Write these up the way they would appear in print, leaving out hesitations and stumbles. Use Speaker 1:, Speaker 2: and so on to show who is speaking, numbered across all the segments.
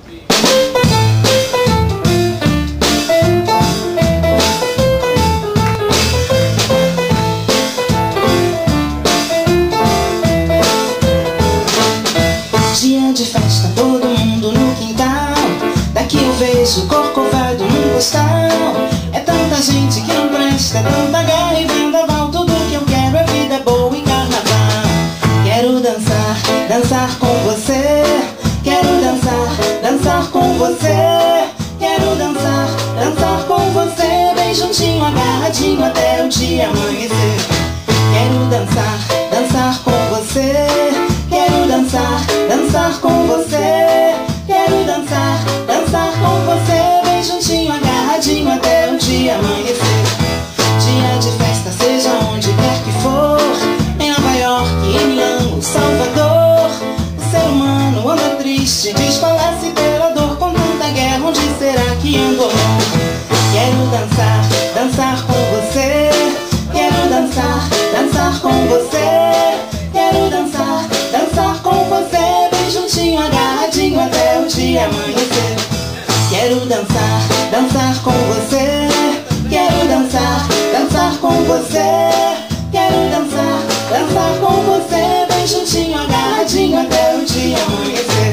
Speaker 1: Dia de festa, todo mundo no quintal. Daqui eu vejo Corcovado num postal. É tanta gente que não presta, tanta guerra e vendaval. Tudo que eu quero é vida boa e carnaval. Quero dançar, dançar com você. Quero dançar, dançar com você. Quero dançar, dançar com você. Bem juntinho, agarradinho até o dia amanhecer. Quero dançar, dançar com você. Quero dançar, dançar com você. Quero dançar, dançar com você. Bem juntinho, agarradinho até o dia amanhecer. Dia de festa, seja onde quer que for, em Nova York, em Milão, Salvador. O ser humano anda triste, desfalece pela dor. Com tanta guerra, onde será que anda o amor? Quero dançar, dançar com você. Quero dançar, dançar com você. Quero dançar, dançar com você. Bem juntinho, agarradinho até o dia amanhecer. Quero dançar, dançar com você. Quero dançar, dançar com você. Quero dançar, dançar com você. Bem juntinho, agarradinho até o dia amanhecer.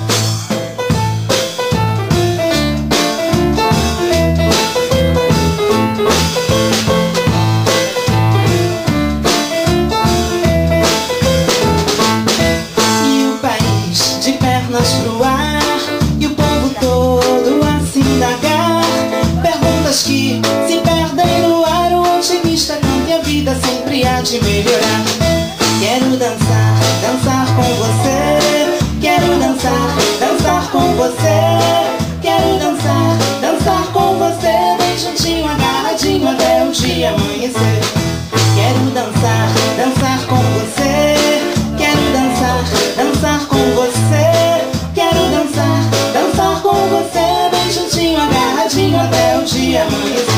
Speaker 1: Pro ar, e o povo todo a se indagar. Perguntas que se perdem no ar. O otimista canta e a vida sempre há de melhorar. Quero dançar, dançar com você. Quero dançar, dançar com você. Quero dançar, dançar com você. Bem juntinho, agarradinho até o dia amanhecer. Quero dançar, dançar com você. Quero dançar, dançar com você. Quero dançar, dançar com você. Bem juntinho, agarradinho até o dia amanhecer.